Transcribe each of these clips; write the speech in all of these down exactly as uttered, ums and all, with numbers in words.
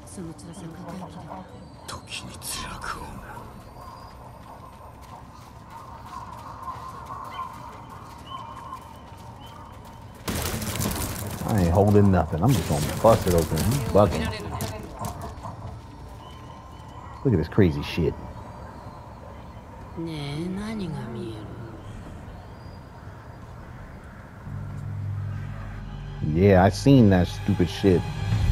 その辛さ抱えきれない。 時に辛くを。 I ain't holding nothing. I'm just gonna bust it open. He's bugging. Look at this crazy shit. Yeah, I seen that stupid shit.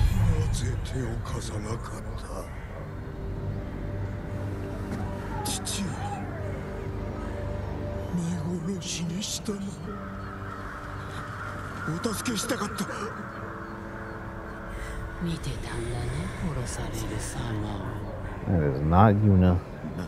That is not Yuna.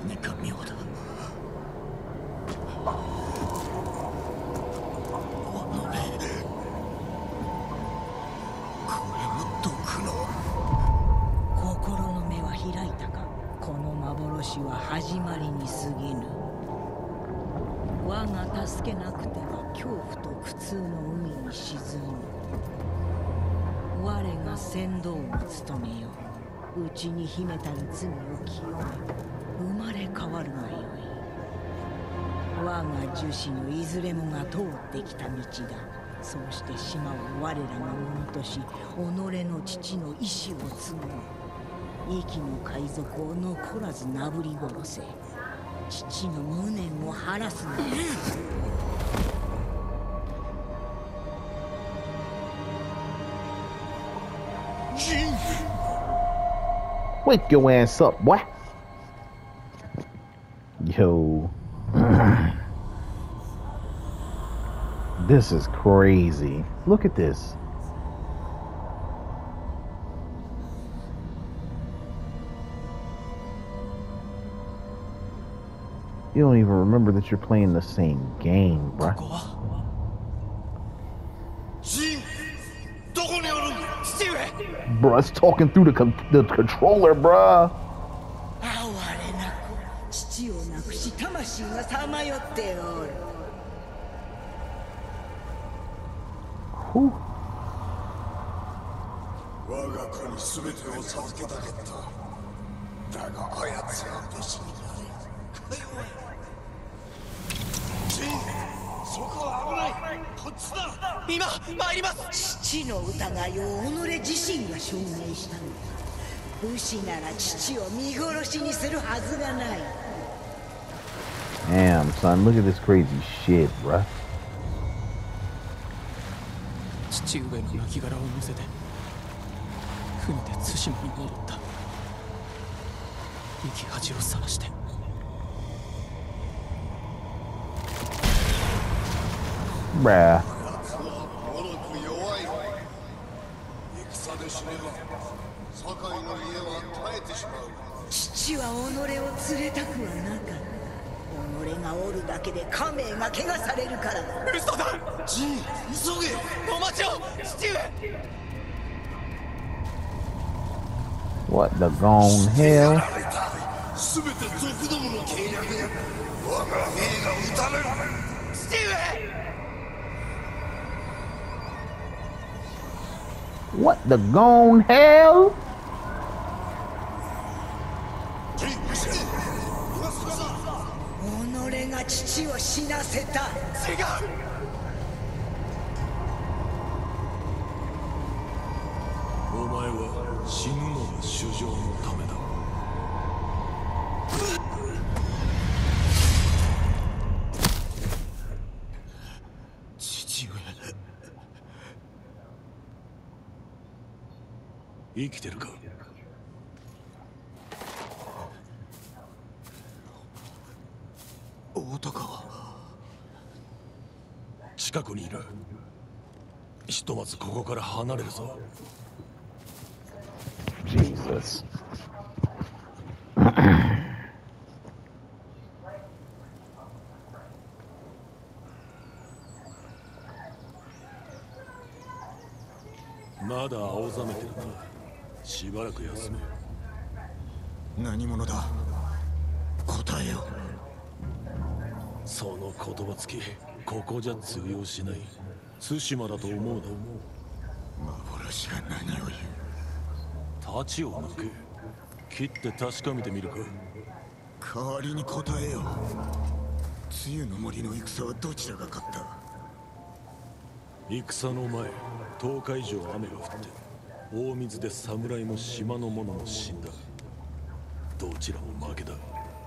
Wake your ass up, boy. Yo. This is crazy. Look at this. You don't even remember that you're playing the same game, bruh. Bruh, it's talking through the, con the controller, bruh. Whew. Damn, son, look at this crazy shit, bruh. Bruh. What the gone hell? What the gone hell? Jesus. 太刀を抜け。切って確かめてみるか。 代わりに答えよう。梅雨の森の戦はどちらが勝った？ 戦の前、とおか以上雨が降って大水で侍も島の者も死んだ。どちらも負けだ。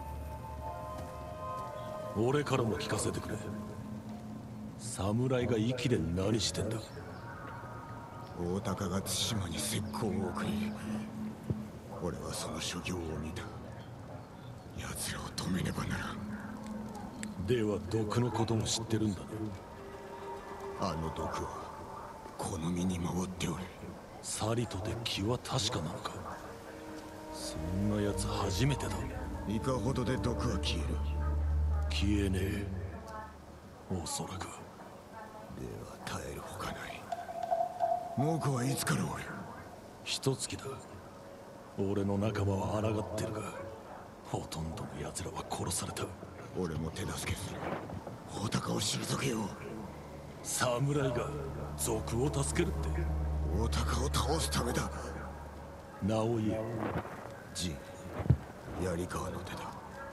俺からも聞かせてくれ。侍が息で何してんだ？ 大高が対馬に石膏を送り、俺はその所業を見た。奴らを止めねばならん。 では毒のことも知ってるんだな。 あの毒はこの身に回っておる。 サリとて気は確かなのか？そんな奴初めてだ。 いかほどで毒は消える？ 消えねえ。おそらく。 では耐えるほかない。猛虎はいつからおる？ 一月だ。俺の仲間は抗ってるが、ほとんどの奴らは殺された。 俺も手助けする。大高を退けよう。 侍が族を助けるって？ 大高を倒すためだ。 名を言え。 ジン、槍川の手だ。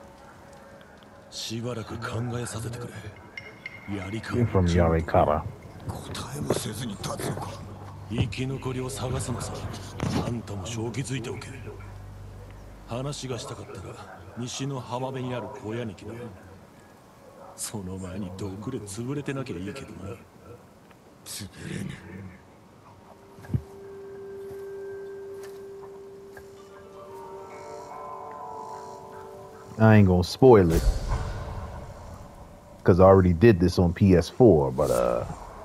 しばらく考えさせてくれ。槍川 You're from Yarikawa. 答えもせずに立つのか？ 生き残りを探すのさ。あんたも正気づいておけ。話がしたかったら西の浜辺にある小屋に来な。その前に毒で潰れてなきゃいいけどな。 潰れぬ。 I ain't gonna spoil it because I already did this on P S four, but uh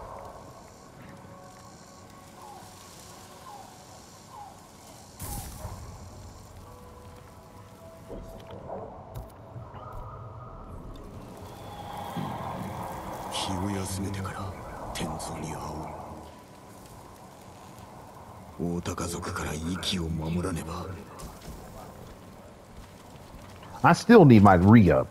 気を休めてから天蔵に会おう。大高族から息を守らねば。 I still need my re-up.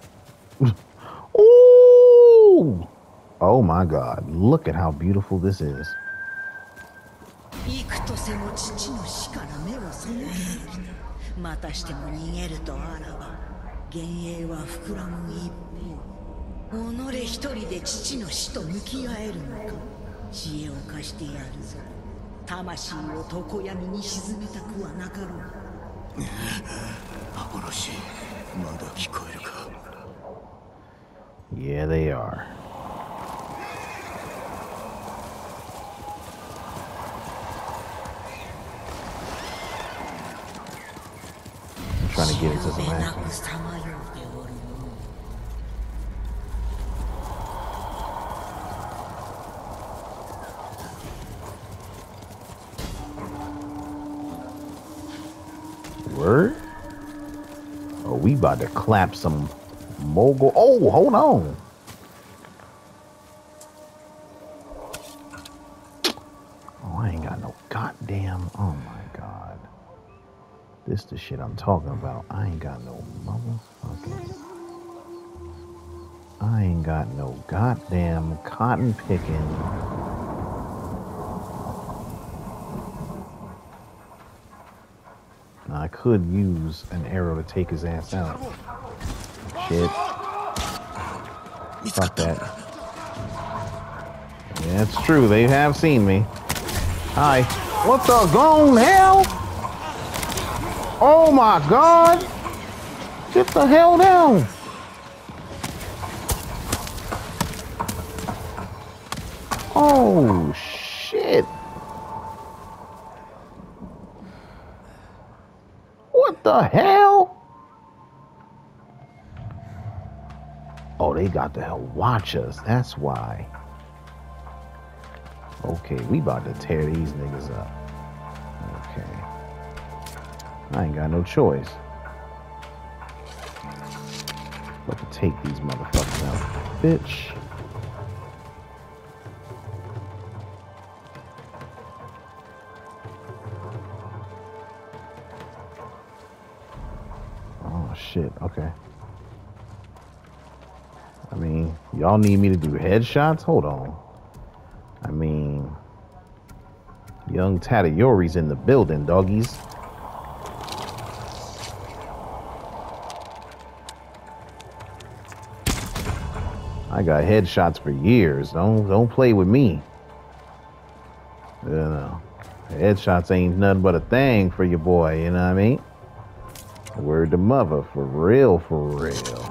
Ooh! Oh my god. Look at how beautiful this is. 幾とせも父の死から目を背けてきた。またしても逃げるとあらば、幻影は膨らむ一方。己一人で父の死と向き合えるのか。知恵を貸してやるぞ。魂を常闇に沈めたくはなかろう。 幻、まだ聞こえるか？ Yeah, they are. I'm trying to get into some action. Word? Oh, we about to clap some mogul. Oh, hold on. Oh, I ain't got no goddamn. Oh my god. This the shit I'm talking about. I ain't got no motherfucking. I ain't got no goddamn cotton picking. I could use an arrow to take his ass out. Shit. Fuck that. Yeah, it's true. They have seen me. Hi. What the gone hell? Oh my god. Get the hell down. Oh shit. What the hell? Oh, they got to hell watch us. That's why. Okay, we about to tear these niggas up. Okay. I ain't got no choice but to take these motherfuckers out. Bitch. Shit, okay. I mean, y'all need me to do headshots? Hold on. I mean, young Tadayori's in the building, doggies. I got headshots for years. Don't don't play with me. You know, headshots ain't nothing but a thing for your boy. You know what I mean? Word to mother, for real, for real.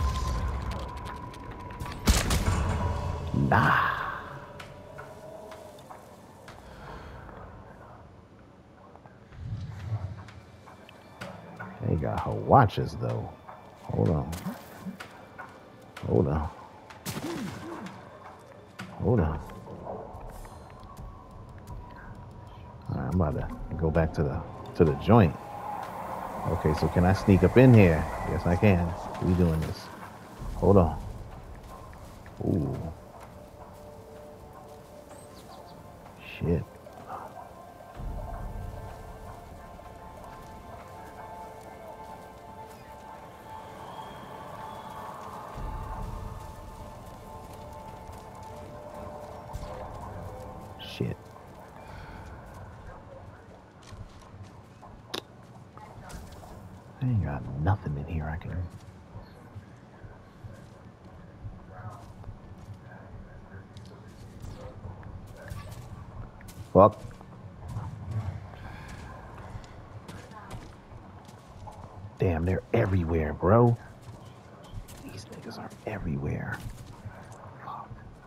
Nah. They got her watches though. Hold on. Hold on. Hold on. All right, I'm about to go back to the to the joint. Okay, so can I sneak up in here? Yes, I can. We doing this. Hold on. Ooh. Shit. Shit. I ain't got nothing in here I can. Fuck. Damn, they're everywhere, bro. These niggas are everywhere. Fuck.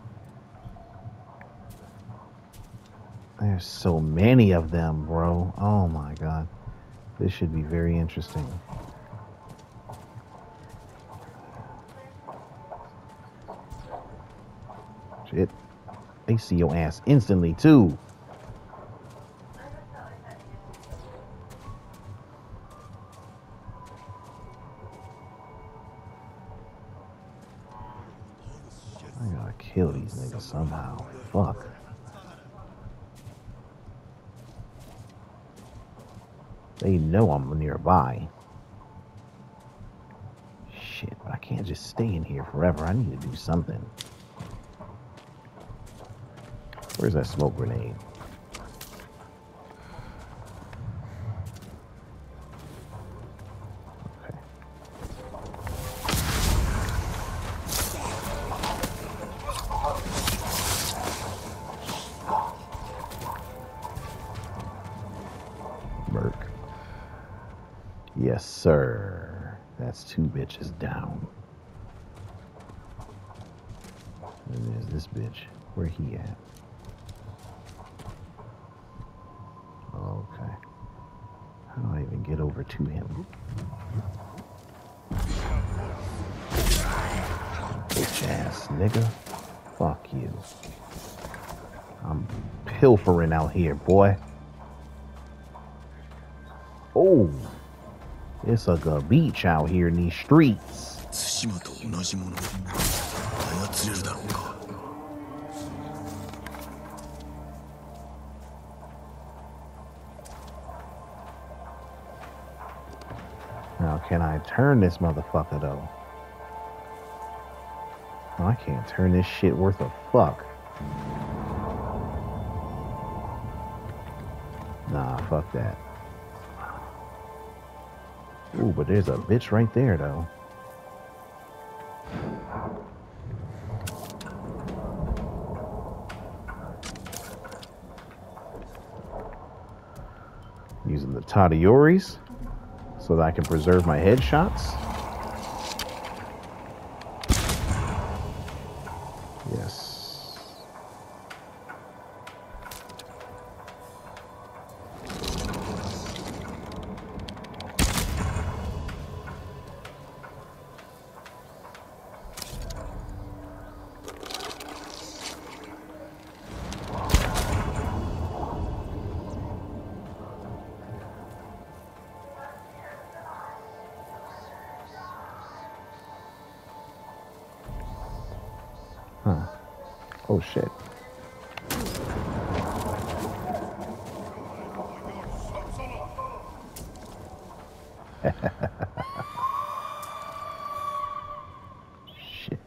There's so many of them, bro. Oh my god. This should be very interesting. Shit. They see your ass instantly, too. I gotta kill these niggas somehow. Fuck. They know I'm nearby. Shit, but I can't just stay in here forever. I need to do something. Where's that smoke grenade? Okay. Merc. Yes, sir. That's two bitches down. And there's this bitch. Where he at? Okay. How do I even get over to him? Bitch ass nigga. Fuck you. I'm pilfering out here, boy. Oh. It's like a beach out here in these streets. Now, can I turn this motherfucker, though? No, I can't turn this shit worth a fuck. Nah, fuck that. Ooh, but there's a bitch right there, though. Using the Tadioris so that I can preserve my headshots. Yes. Huh. Oh shit. Shit.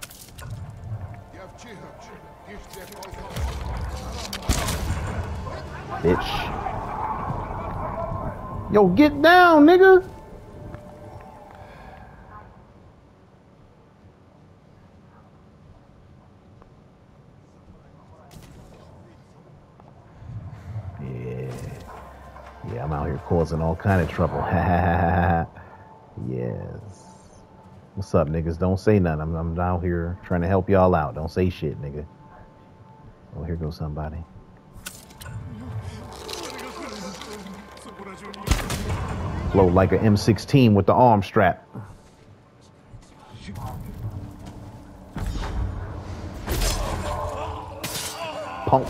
Bitch. Yo, get down, nigga. Yeah, I'm out here causing all kind of trouble. Yes. What's up, niggas? Don't say nothing. I'm, I'm out here trying to help y'all out. Don't say shit, nigga. Oh, here goes somebody. Flow like an M sixteen with the arm strap. Punk.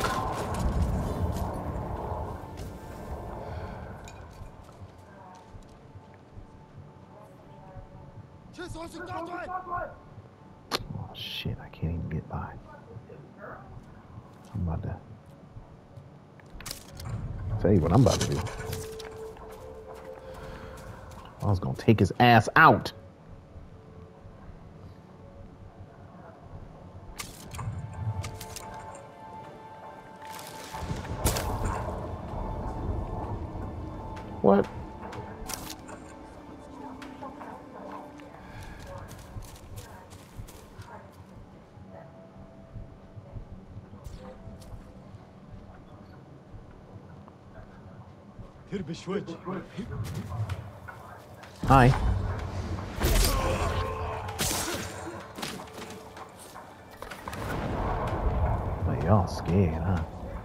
Oh shit, I can't even get by. I'm about to tell you what I'm about to do. I was gonna take his ass out. What? Hi. Oh, y'all scared, huh?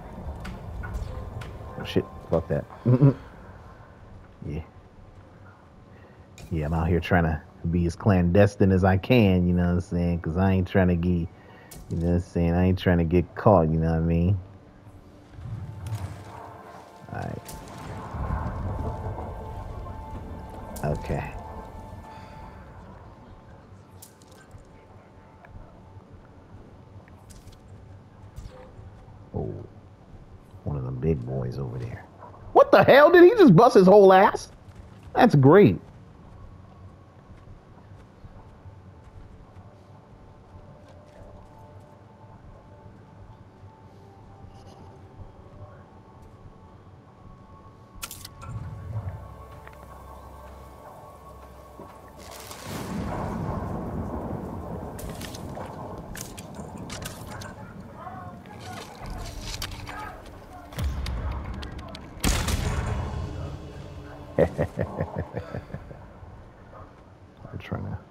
Oh shit, fuck that. Yeah. Yeah, I'm out here trying to be as clandestine as I can, you know what I'm saying? Because I ain't trying to get, you know what I'm saying? I ain't trying to get caught, you know what I mean? Alright. Okay. Oh. One of them big boys over there. What the hell? Did he just bust his whole ass? That's great. I'm trying to.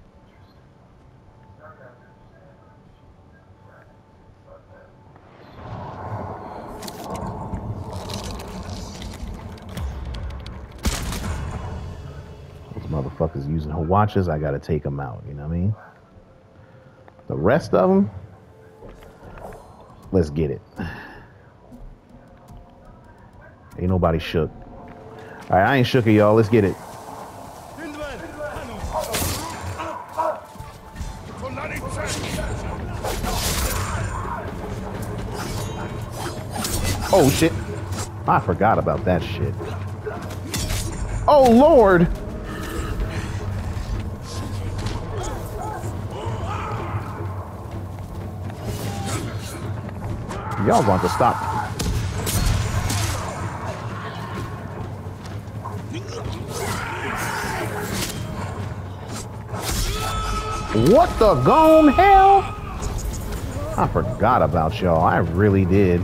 Those motherfuckers using her watches, I gotta take them out, you know what I mean? The rest of them, let's get it. Ain't nobody shook. All right, I ain't shook it, y'all. Let's get it. Oh, shit. I forgot about that shit. Oh, Lord. Y'all want to stop. What the gone hell? I forgot about y'all. I really did.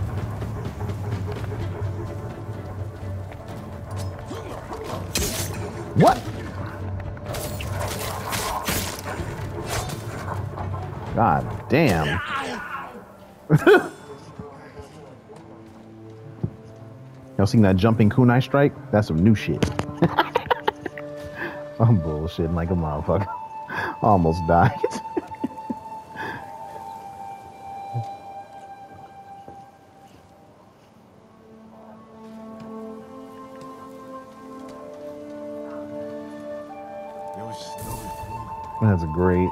What? God damn. Y'all seen that jumping kunai strike? That's some new shit. I'm bullshitting like a motherfucker. Almost died. That's great.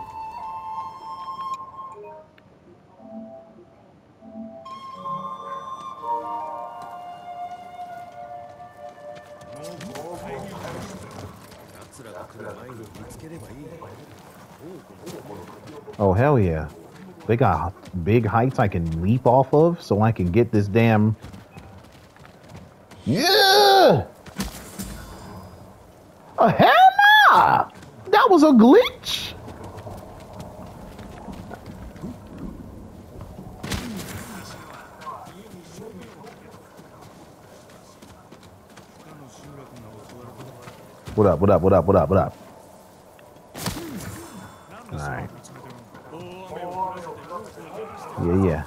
Oh, hell yeah. They got big heights I can leap off of so I can get this damn... Yeah! Oh, hell nah! That was a glitch! What up? What up? What up? What up? What up? All right. Yeah, yeah.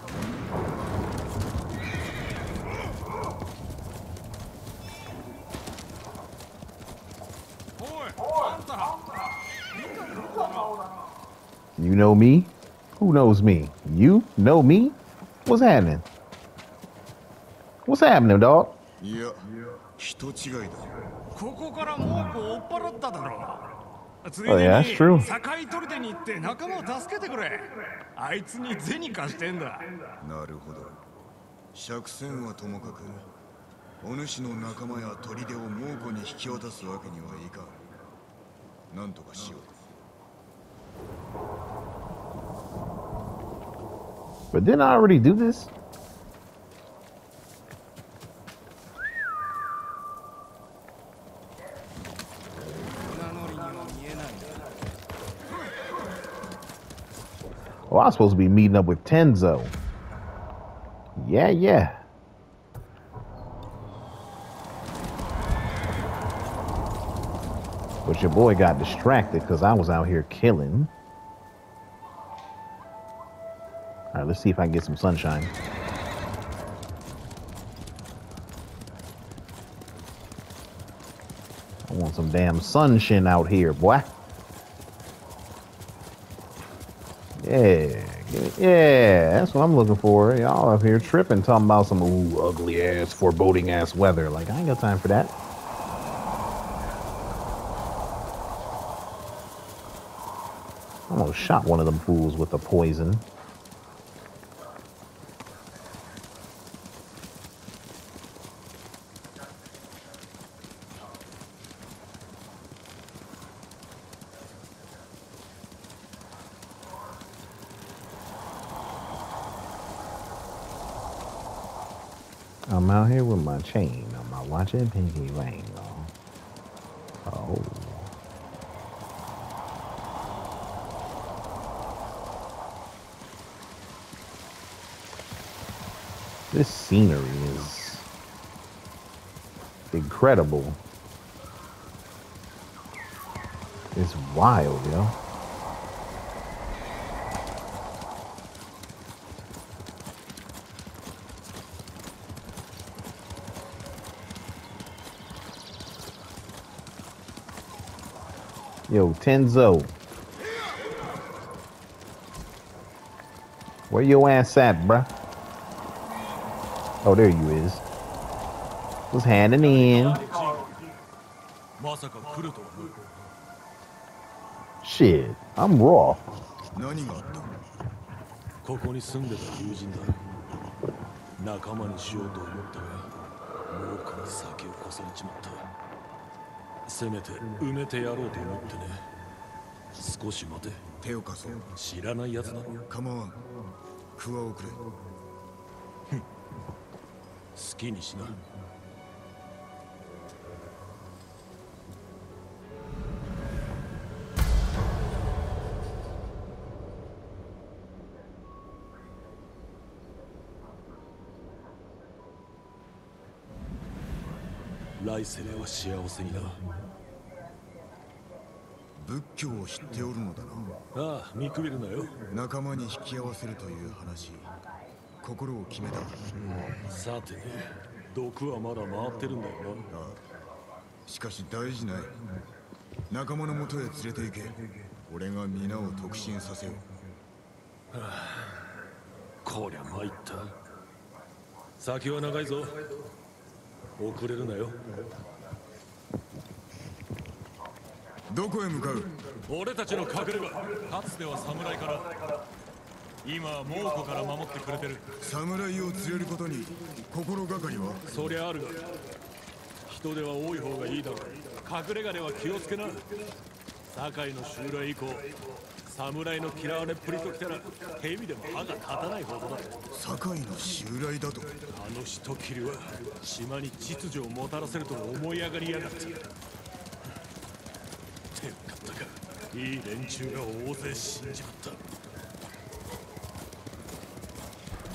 You know me? Who knows me? You know me? What's happening? What's happening, dog? いや、人違いだ。 ここから猛虎を追っ払っただろう。ついで Oh, yeah, that's に true. 堺取り手に行って仲間を助けてくれ。あいつに銭貸してんだ。 なるほど。釈戦はともかく、お主の仲間や砦を猛虎に引き渡すわけにはいかん。なんとかしよう。 But didn't I already do this? Oh, I was supposed to be meeting up with Tenzo. Yeah, yeah. But your boy got distracted because I was out here killing. All right, let's see if I can get some sunshine. I want some damn sunshine out here, boy. Yeah, yeah, that's what I'm looking for. Y'all up here tripping, talking about some ooh, ugly ass, foreboding ass weather. Like, I ain't got time for that. I almost shot one of them fools with the poison. I'm out here with my chain on my watch and pinky ring on. Oh. This scenery is incredible. It's wild, yo. Yo, Tenzo. Where your ass at, bruh? Oh, there you is. Was handing in. Shit, I'm raw. 何があった？ ここに住んでた友人だ。仲間にしようと思ったが、猛虎に先を越されちまった。せめて埋めてやろうと思ってね。少し待て。 手を貸そう。 知らないやつだろ。 構わん。クワをくれ。 好きにしな。来世では幸せにな。 仏教を知っておるのだな。 ああ、見くびるなよ。 仲間に引き合わせるという話、心を決めた。 さてね、毒はまだ回ってるんだよな。 ああ、しかし大事ない。仲間のもとへ連れて行け。俺が皆を特進させよう。 はあ、こりゃ参った。先は長いぞ。遅れるなよ。 どこへ向かう？ 俺たちの隠れ家。かつては侍から、今は猛虎から守ってくれてる。 侍を連れることに心がかりは？ そりゃあるが、人手は多い方がいいだろう。隠れ家では気をつけな。堺の襲来以降、侍の嫌われっぷりときたら蛇でも歯が立たないほどだ。 堺の襲来だと？ あの人斬りは島に秩序をもたらせると思い上がりやがって。手をかったか。いい連中が大勢死んじまった。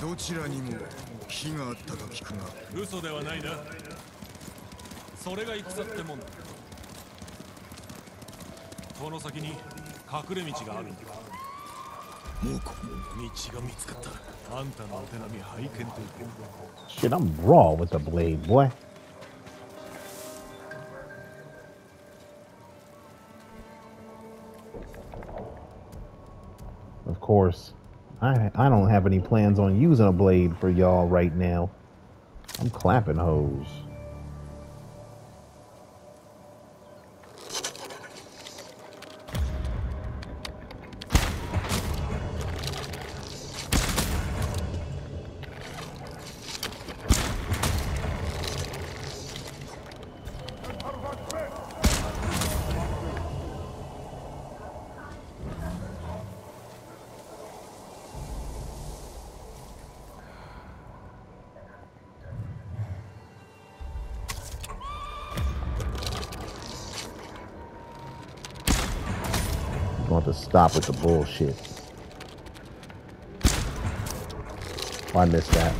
どちらにも火があったと聞くが。 嘘ではないな。それが戦ってもんだ。 この先に隠れ道があるんだ。 猛虎。 道が見つかった。あんたのお手並み拝見という。 Shit, I'm raw with the blade, boy. Of course, I I don't have any plans on using a blade for y'all right now. I'm clapping hoes. Want to stop with the bullshit. Oh, I missed that.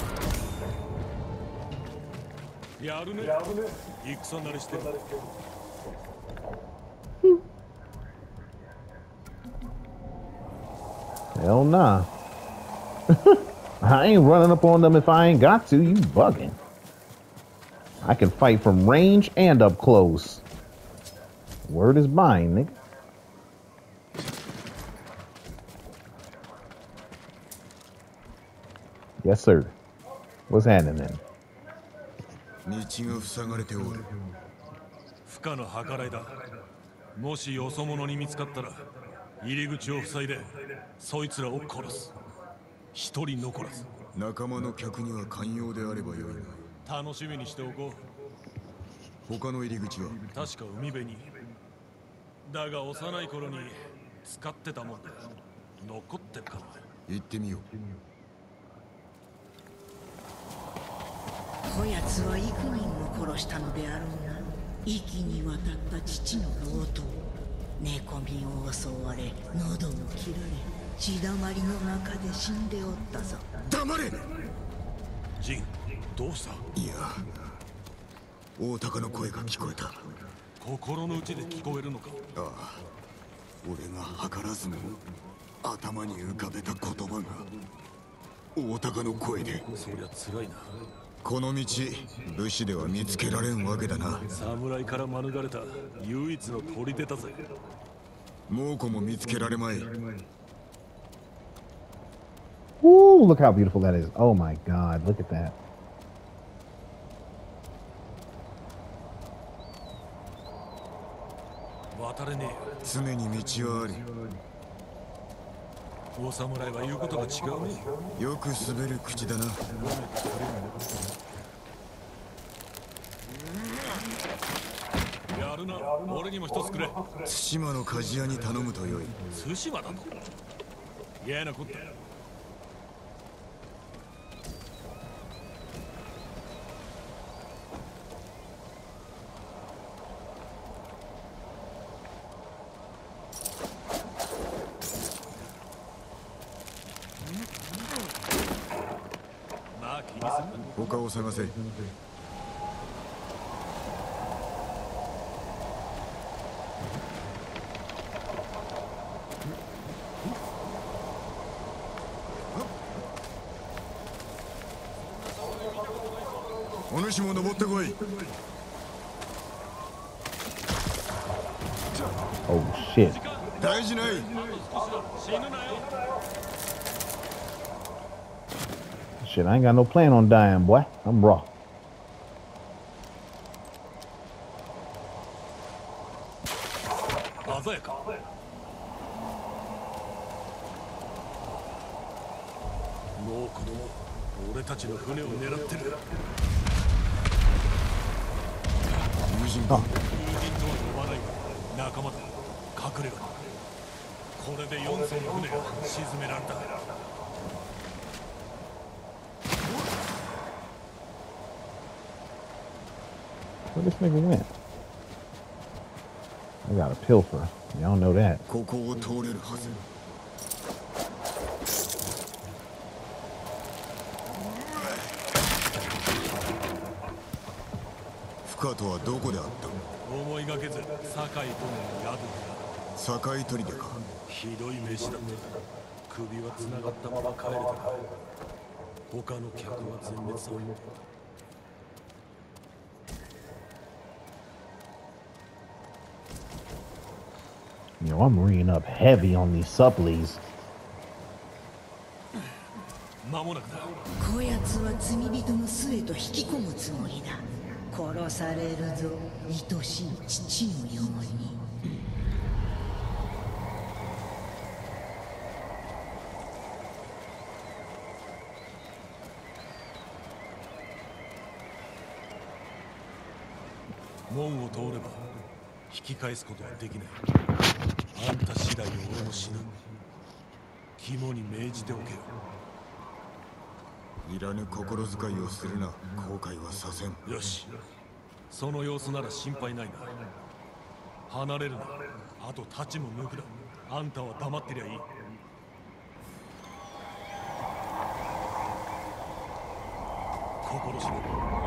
やるね。戦慣れしてる。 Hell nah. I ain't running up on them if I ain't got to. You bugging. I can fight from range and up close. Word is mine, nigga. Yes, sir. What's happening then? 道が塞がれておる。 不可の計らいだ。もしよそ者に見つかったら入り口を塞いでそいつらを殺す。一人残らず。 仲間の客には寛容であればよいが。楽しみにしておこう。他の入り口は確か海辺に。だが幼い頃に使ってたもんだ。残ってるかな。 行ってみよう。 こやつは幾人も殺したのであろうな。息に渡った父の老頭。寝込みを襲われ、喉を切られ、血だまりの中で死んでおったぞ。 黙れ。 ジン、どうした？ いや、大鷹の声が聞こえた。 心の内で聞こえるのか？ ああ、俺が計らずも頭に浮かべた言葉が大鷹の声で。 そりゃ辛いな。 この道、武士では見つけられんわけだな。 侍から免れた唯一の砦だぜ。 猛虎も見つけられまい。 Ooh, look how beautiful that is. Oh my God, look at that. 渡れねえ。 常に道はあり。 お侍は言うことが違うね。 よく滑る口だな。 やるな。俺にも一つくれ。 対馬の鍛冶屋に頼むとよい。 対馬だと。嫌なこった。 他を探せ。お主も登ってこい。 Oh shit. 大事ない。 Shit, I ain't got no plan on dying, boy. I'm raw. Where this nigga went? I got a pilfer. Y'all know that. ここを通れるはず。深とはどこであった？ 思いがけず、酒井殿の宿だ。 境砦か。 ひどい飯だった。首は繋がったまま帰れたが、他の客は全滅だ。 You know, I'm reading up heavy on these supplies. 間もなくだ。 こやつは罪人の末と引き込むつもりだ。殺されるぞ、愛しい父のように。 門を通れば引き返すことはできない。あんた次第で俺も死ぬ。肝に銘じておけよ。 いらぬ心遣いをするな。後悔はさせん。 よし、その様子なら心配ないな。離れるな。あと太刀も抜くな。あんたは黙ってりゃいい。心しろ。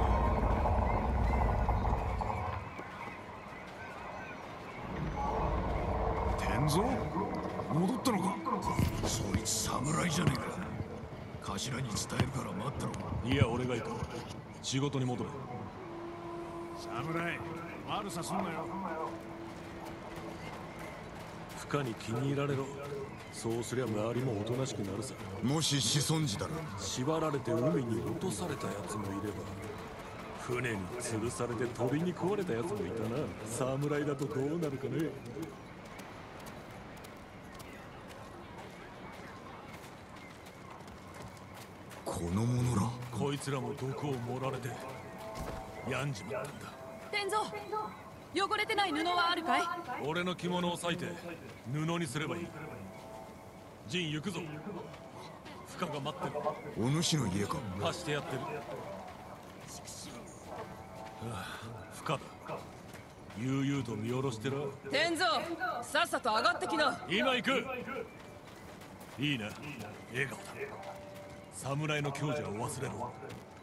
天蔵戻ったのか。そいつ侍じゃねえか。頭に伝えるから待ったろ。 いや、俺が行く。仕事に戻れ。 侍悪さすんなよ。 負荷に気に入られろ。そうすりゃ周りもおとなしくなるさ。 もし子孫児だら縛られて海に落とされたやつもいれば、船に吊るされて鳥に食われたやつもいたな。侍だとどうなるかね。 この者ら。 こいつらも毒を盛られて病んじまったんだ。 天蔵、汚れてない布はあるかい？ 俺の着物を裂いて布にすればいい。陣行くぞ。負荷が待ってる。 お主の家か。 貸してやってる。はあ、負荷だ。悠々と見下ろしてら。 天蔵、さっさと上がってきな。 今行く。いいな、笑顔だ。侍の強者を忘れろ。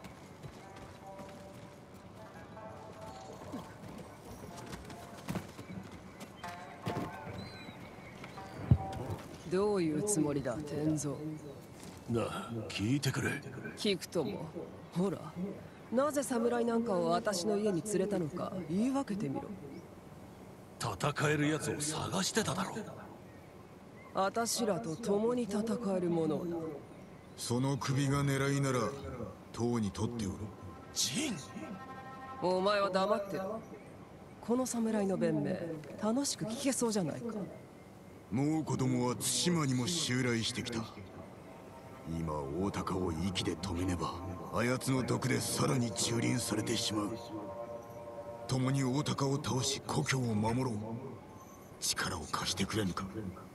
どういうつもりだ、天蔵。 なあ、聞いてくれ。 聞くとも。ほら、なぜ侍なんかを私の家に連れたのか言い分けてみろ。 戦える奴を探してただろう。 私らと共に戦える者だ。 その首が狙いなら党に取っておる。 ジン、 お前は黙ってろ。この侍の弁明楽しく聞けそうじゃないか。 もう子供は対馬にも襲来してきた。今大高を息で止めねばあやつの毒でさらに蹂躙されてしまう。共に大高を倒し故郷を守ろう。力を貸してくれぬか。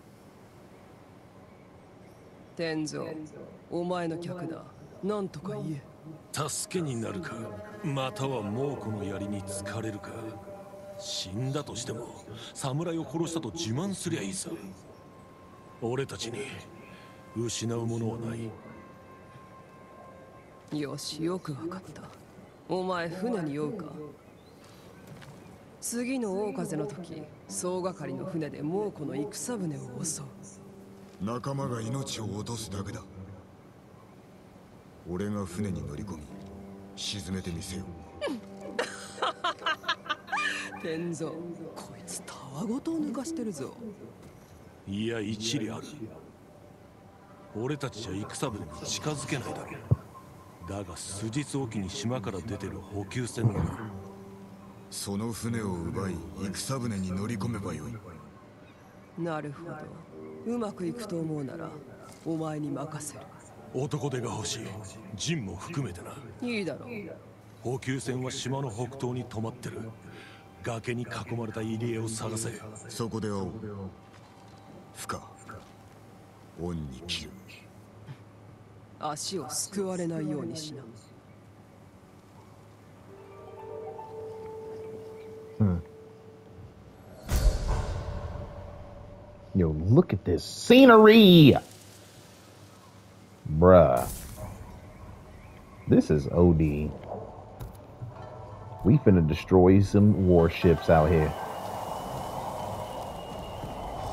天蔵、お前の客だ。なんとか言え。 助けになるか、または猛虎の槍に疲れるか。死んだとしても侍を殺したと自慢すりゃいいさ。俺たちに失うものはない。 よし、よくわかった。お前船に酔うか。次の大風の時、総がかりの船で猛虎の戦船を襲う。 仲間が命を落とすだけだ。俺が船に乗り込み沈めてみせよう。 天蔵、こいつたわごとを抜かしてるぞ。 いや、一理ある。俺たちじゃ戦船に近づけないだろう。だが数日おきに島から出てる補給船だ。 その船を奪い戦船に乗り込めばよい。 なるほど。うまくいくと思うならお前に任せる。 男手が欲しい。陣も含めてな。 いいだろう。 補給船は島の北東に止まってる。崖に囲まれた入り江を探せ。 そこで会おう。負荷恩に切る。 足をすくわれないようにしな。 Hmm. Yo, look at this scenery! Bruh. This is O D. We finna destroy some warships out here.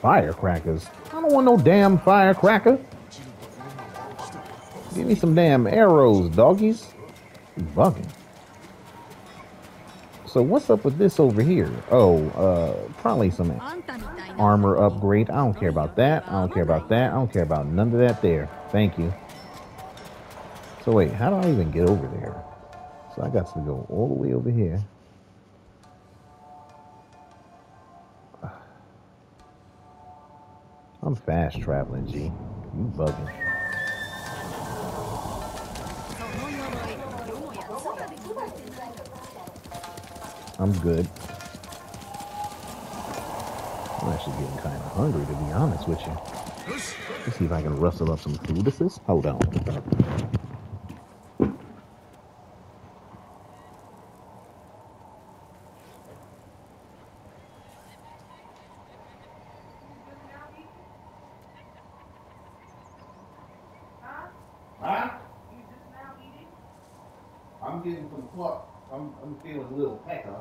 Firecrackers. I don't want no damn firecracker. Give me some damn arrows, doggies. You bugging. So what's up with this over here? Oh, uh, probably some armor upgrade. I don't care about that. I don't care about that. I don't care about none of that there. Thank you. So wait, how do I even get over there? So I got to go all the way over here. I'm fast traveling, G. You bugging. I'm good. I'm actually getting kind of hungry, to be honest with you. Let's see if I can rustle up some food. This is. Hold on. Huh? I'm getting some pluck. I'm, I'm feeling a little pecker.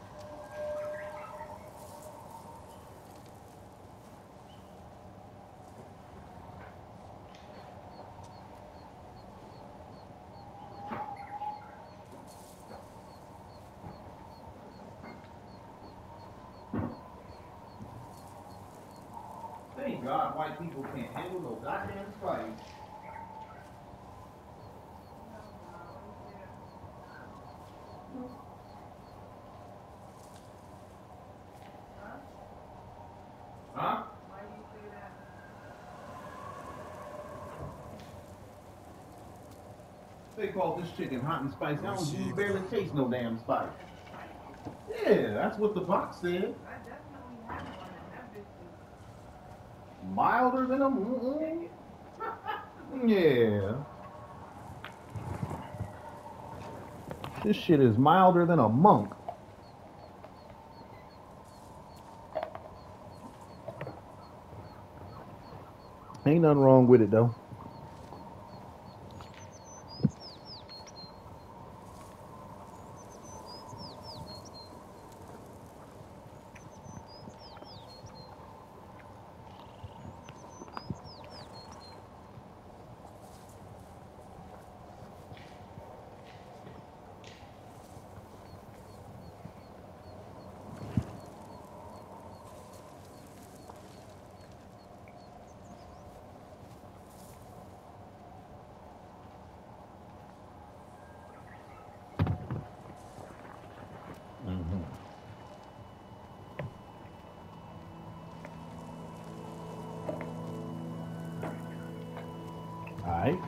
Thank God white people can't handle no goddamn spice. Huh? Why do you say that? They call this chicken hot and spicy. I don't you barely taste no damn spice. Yeah, that's what the box said. Milder than a mm yeah. This shit is milder than a monk. Ain't nothing wrong with it though. Alright.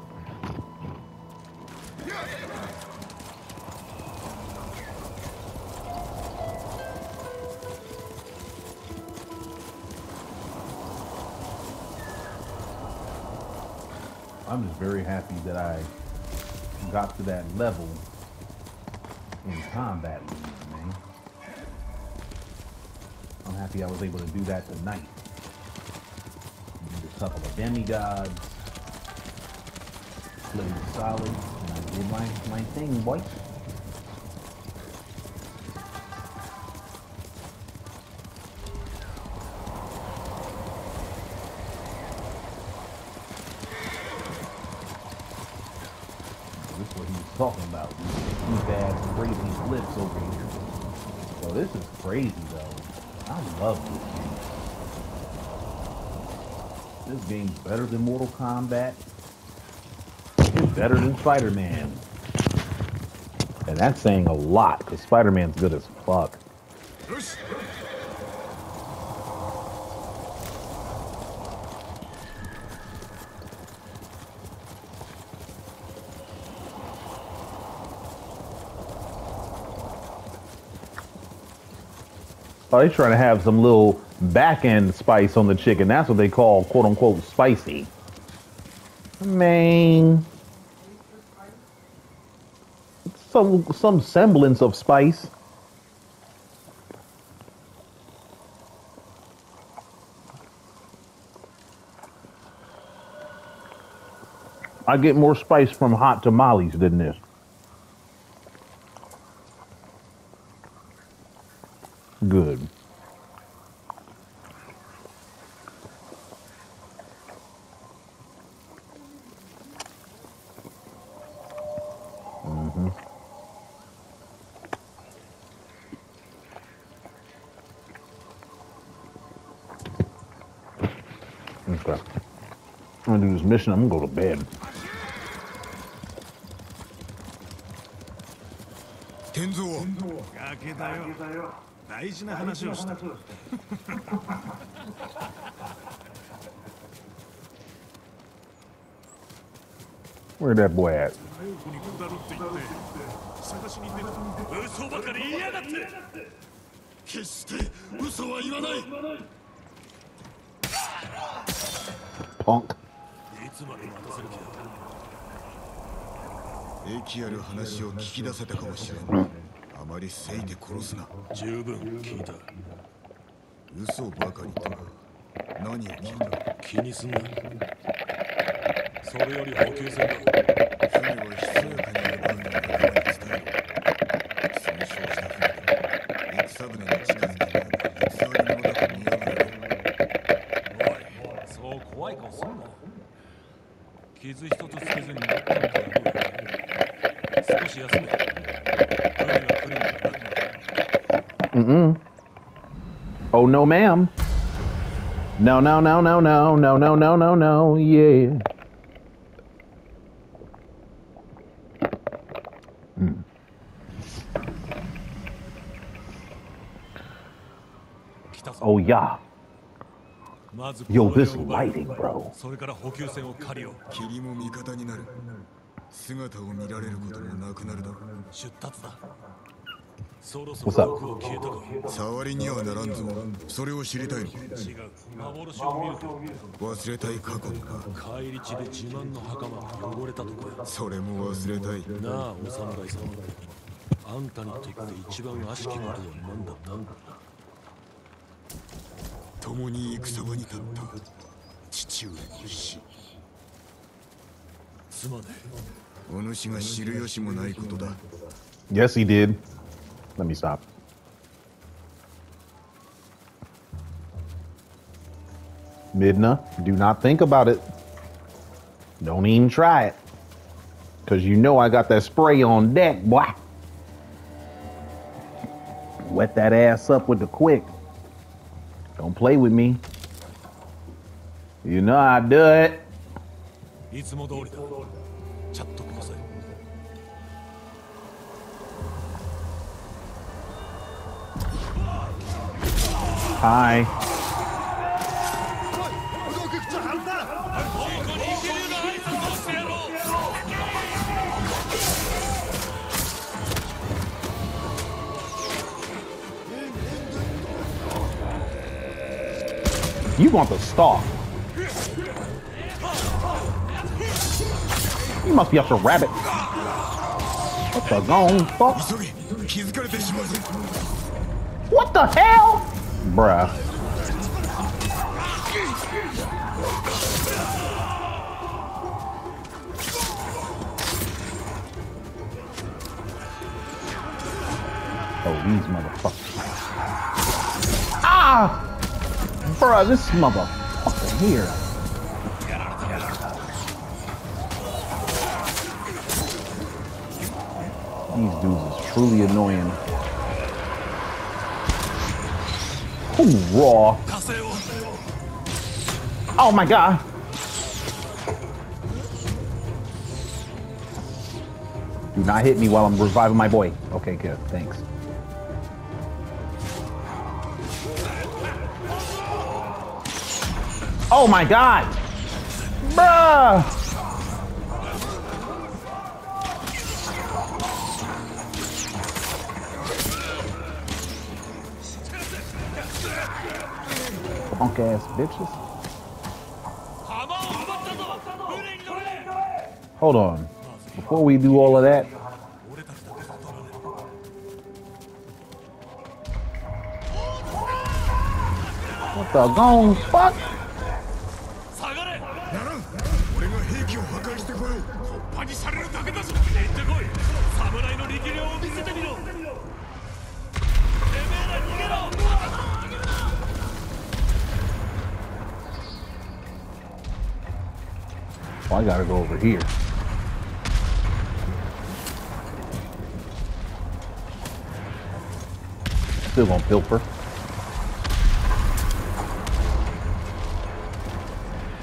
I'm just very happy that I got to that level in Combat League, man. I'm happy I was able to do that tonight. Did a couple of demigods. Played solid, and I did my, my thing, boy. This is what he was talking about. These bad, crazy flips over here. So this is crazy, though. I love this game. This game's better than Mortal Kombat. It's better than Spider-Man. And that's saying a lot, because Spider-Man's good as fuck. Oh, they're trying to have some little back-end spice on the chicken. That's what they call, quote-unquote, spicy. Man. Some, some semblance of spice. I get more spice from hot tamales than this. Good. Okay. I'm gonna do this mission. I'm gonna go to bed. 天蔵ガケだよ。大事な話をした。 Where that boy at? 嘘ばかり言いやがって。 決して嘘は言わない。 Punk. いつまで待たせる気だ。 駅ある話を聞き出せたかもしれん。あまりせいで殺すな。 十分聞いた。 嘘ばかりと何を聞いた？ 気にすんな。それより補給船だ。 船はひそやかに奪うのを仲間に伝えろ。損傷した船で戦船に近づけば偽り者だと見破られる。 おい、そう怖い顔すんな。傷一つつけずに乗ったのかどうか。少し休め。船が来るんだな。 Mm-mm. Oh no, ma'am. No, no, no, no, no, no, no, no, no, no. Yeah. Mm. Oh yeah. Yo, this lighting, bro. それから補給船を借りよう。 霧も味方になる。姿を見られることもなくなるだろう。 出発だ。そろそろ What's up? 僕を消えたか。 触りにはならんぞ。それを知りたいの。 違う。幻を見ると忘れたい過去のか。 帰り地で自慢の袴が汚れたとか。 それも忘れたい。 なあ、お侍さん。あんたにとって一番悪しきことは何だった？ 共に戦場に立った父上の死。 すまねお主が知る由もないことだ。 Yes, he did. Let me stop. Midna, do not think about it. Don't even try it. Because you know I got that spray on deck, boy. Wet that ass up with the quick. Don't play with me. You know I do it. え。いつも通りだ。チャットください。 Hi. You want the star. You must be up to rabbit. What the gone fuck? 急げ、気づかれてしまうぞ。 What the hell? Bruh. Oh, these motherfuckers. Ah! Bruh, this motherfucker here. These dudes is truly annoying. Hoorah. Oh my god. Do not hit me while I'm reviving my boy. Okay, good. Thanks. Oh my god. Bruh. Punk ass bitches. Hold on. Before we do all of that, what the gone fuck? 下がれ。 ならん。俺が兵器を破壊してこよう。 突破にされるだけだぞ。行ってこい。侍の力量を見せてみろ。てめえら逃げろ。 Oh, I gotta go over here. Still gonna pilfer.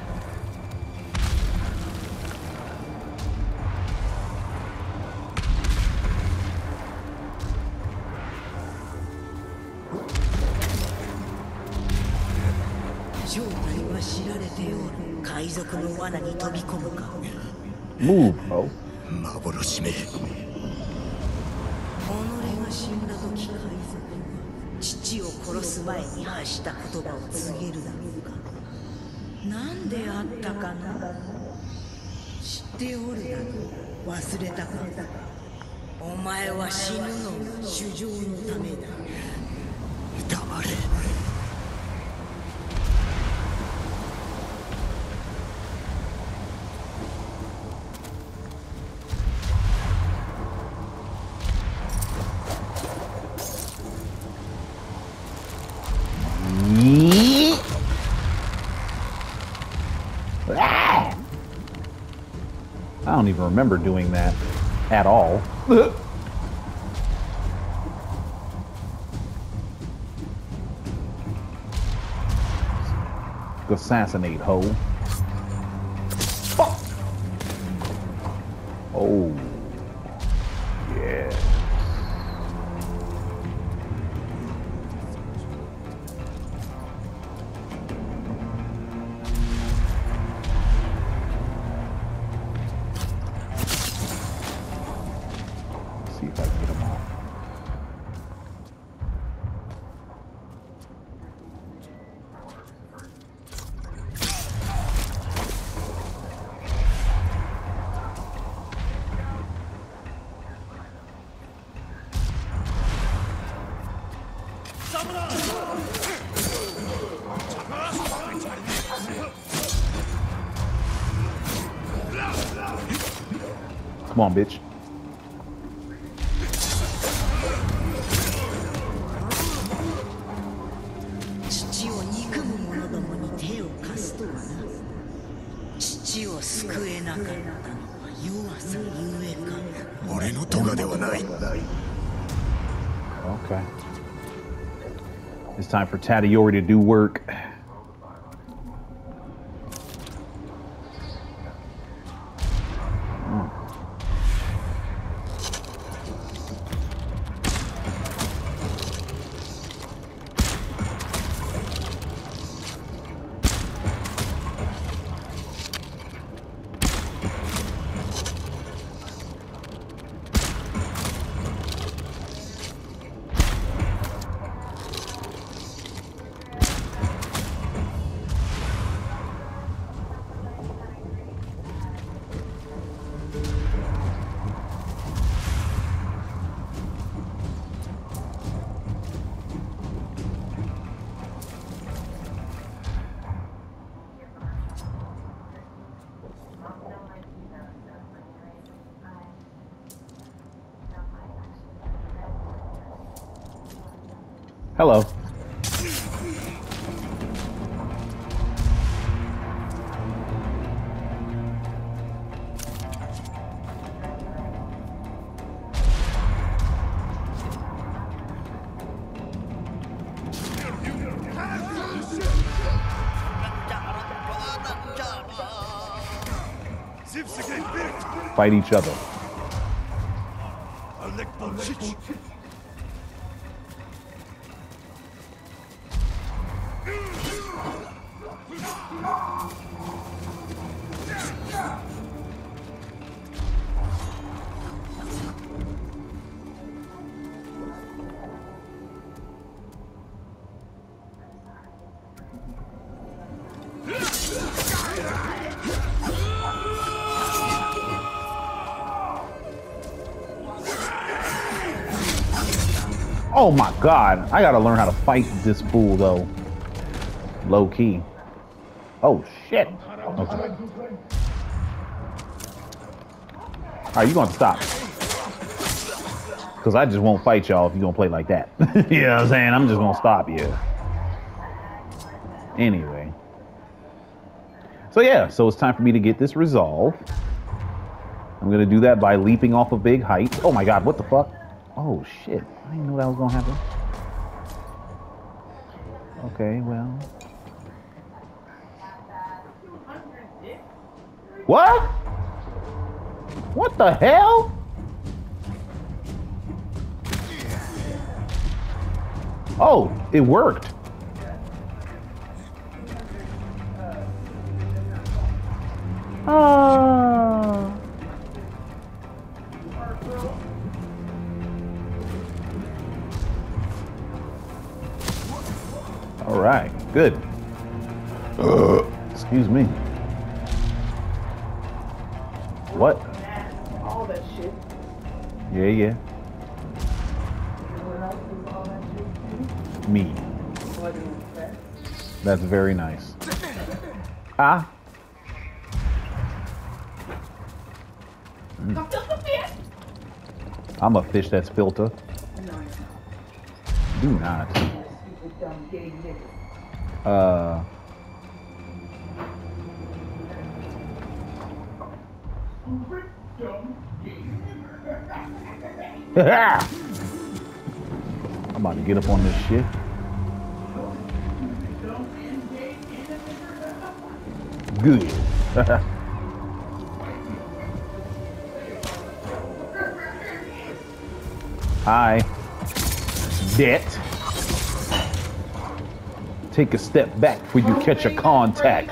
正体は知られておる。海賊の罠に飛び込むか。 Move, bro. 幻め。 己が死んだ時海賊は父を殺す前に発した言葉を告げるだろうか。何であったかな。知っておるだろう。忘れたか。お前は死ぬのが主情のためだ。 黙れ。 Yeet. Ah! I don't even remember doing that at all. Assassinate, ho. Fuck. Oh. Yeah. See if I can get them all. Come on, bitch. Okay. It's time for Tadayori to do work. Hello. Fight each other. Oh my god, I gotta learn how to fight this fool though. Low key. Oh shit. Okay. Alright, you gonna stop. Cause I just won't fight y'all if you gonna play like that. You know what I'm saying? I'm just gonna stop you. Anyway. So yeah, so it's time for me to get this resolved. I'm gonna do that by leaping off a big height. Oh my god, what the fuck? Oh shit, I didn't know that was gonna happen. Okay, well. What? What the hell? Oh, it worked. Ah. All right, good. Uh, excuse me. What? All that shit. Yeah, yeah. Everyone else does all that shit too. Me. What is that? That's very nice. Ah. Come to the fish. I'm a fish that's filter. No, you're not. Do not. You stupid dumb gay nigga. Uh. I'm about to get up on this shit. Good. Hi. Debt. Take a step back before you catch a contact.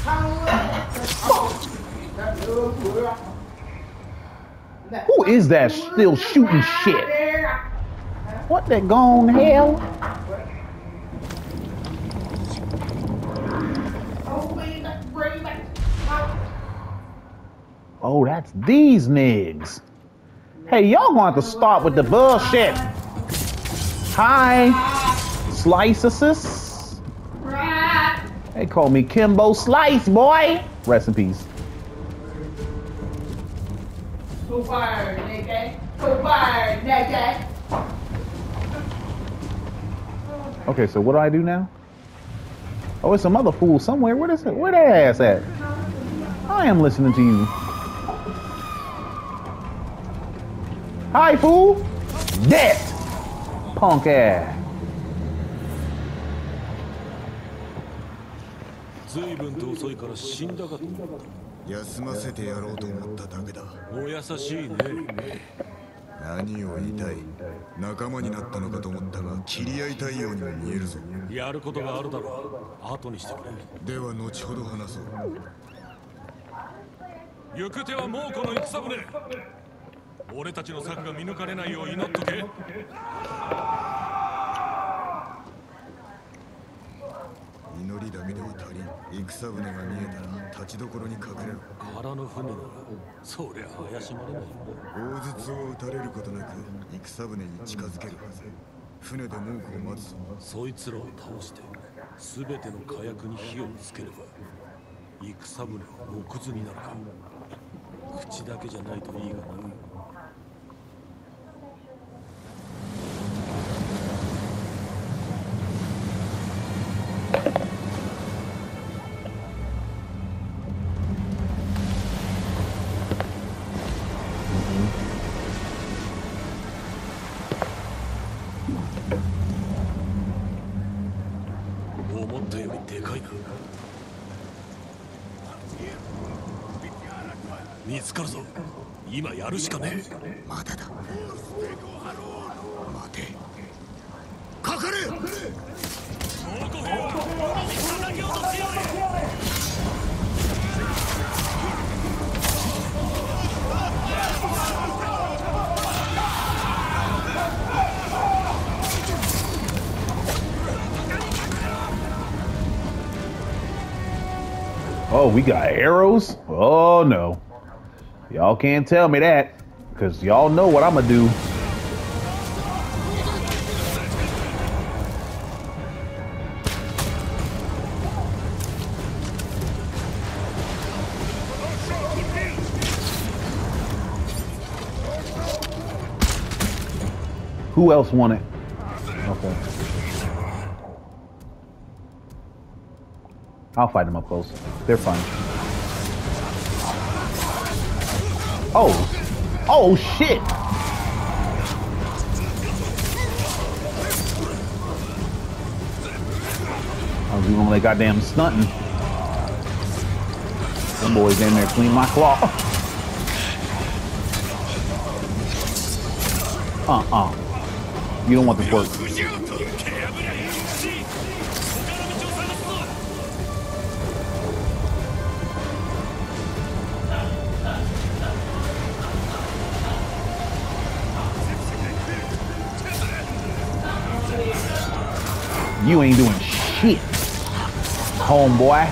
Who is that still shooting shit? What the gone hell? Oh, that's these niggas. Hey, y'all want to start with the bullshit. Hi, Slices. They call me Kimbo Slice, boy. Rest in peace. Go fire, nigga. Go fire, nigga. Okay, so what do I do now? Oh, it's some other fool somewhere. Where is it? Where that ass at? I am listening to you. Hi, fool. Dead. Punk ass. 随分と遅いから死んだかと思った。 休ませてやろうと思っただけだ。 お優しいね。 何を言いたい。仲間になったのかと思ったが、切り合いたいようにも見えるぞ。 やることがあるだろう。後にしてくれ。 では後ほど話そう。 行く手はもうこの戦船。俺たちの策が見抜かれないよう祈っとけ。 祈りだけでは足りん。戦船が見えたら立ちどころに隠れろ。 空の船ならそりゃ怪しまれないよ。 大筒を撃たれることなく戦船に近づけるはず。船で猛虎を待つぞ。 そいつらを倒して全ての火薬に火をつければ戦船は木図になるか。口だけじゃないといいがな。思ったよりでかいな。見つかるぞ。今やるしかねえ。 まだだ。待て。かかれ。 猛虎兵は叩き落としよう。 Oh, we got arrows? Oh no. Y'all can't tell me that, because y'all know what I'm gonna do. Who else want it? Okay. I'll fight them up close. They're fine. Oh. Oh, shit. I was doing all that goddamn stunting. Them boys in there clean my claw. Uh-uh. You don't want this work. You ain't doing shit, homeboy.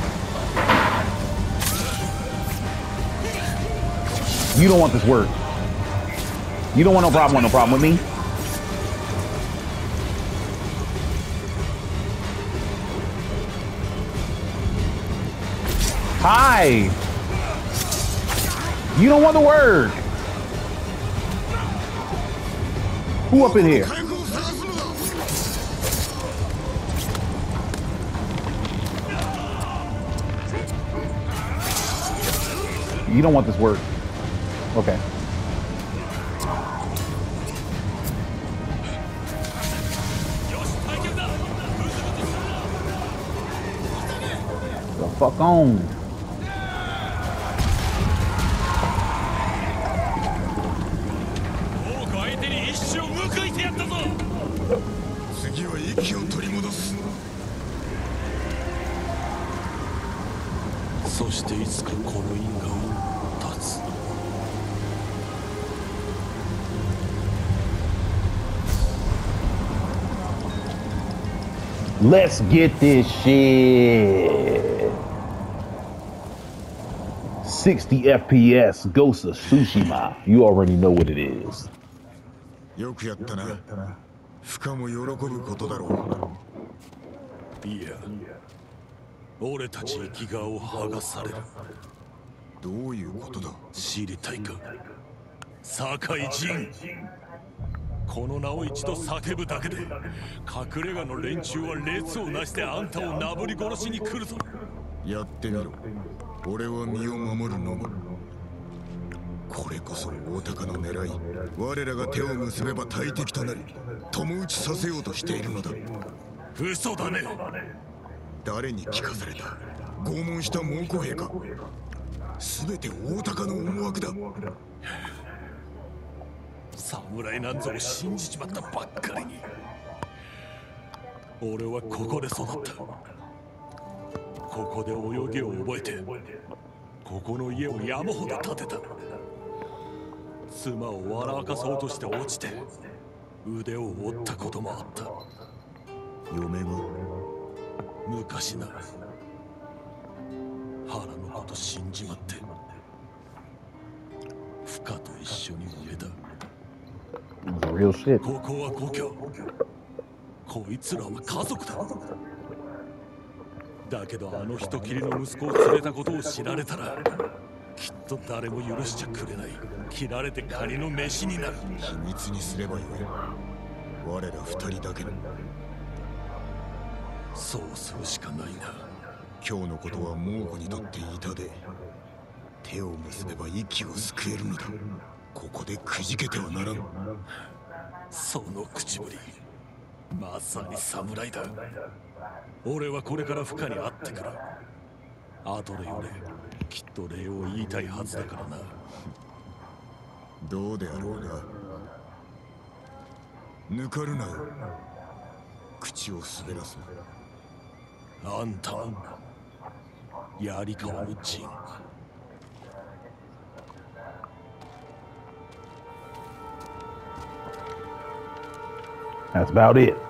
You don't want this work. You don't want no problem, want no problem with me. Hi. You don't want the work. Who up in here? You don't want this work. Okay. The fuck on. Let's get this shit. sixty F P S Ghost of Tsushima. You already know what it is. よくやったな。不可も喜ぶことだろう。 いや、俺たち生き顔を剥がされる。 どういうことだ？ 知りたいか？堺人。この名を一度叫ぶだけで、隠れ家の連中は列をなしてあんたをなぶり殺しに来るぞ。 やってみろ。俺は身を守るのみ。これこそ大鷹の狙い。我らが手を結べば大敵となり、共打ちさせようとしているのだ。 嘘だね。 誰に聞かされた？拷問した猛虎兵か？全て大鷹の思惑だ。 侍なんぞを信じちまったばっかりに。俺はここで育った。ここで泳ぎを覚えて、ここの家を山ほど建てた。妻を笑かそうとして落ちて腕を折ったこともあった。 嫁は昔な、原のこと死んじまって、フカと一緒に埋めた。 Real shit. ここは故郷。こいつらは家族だ。だけどあの人きりの息子を連れたことを知られたら、きっと誰も許しちゃくれない。切られてカニの飯になる。 秘密にすればよい。我ら二人だけの。 そうするしかないな。 今日のことは猛虎にとって痛で、手を結べば息を救えるのだ。ここでくじけてはならん。 その口ぶり、まさに侍だ。俺はこれからフカに会ってくる。後でよれ、きっと礼を言いたいはずだからな。 どうであろうが、抜かるなよ。口を滑らすな。あんたも槍川の陣。 That's about it.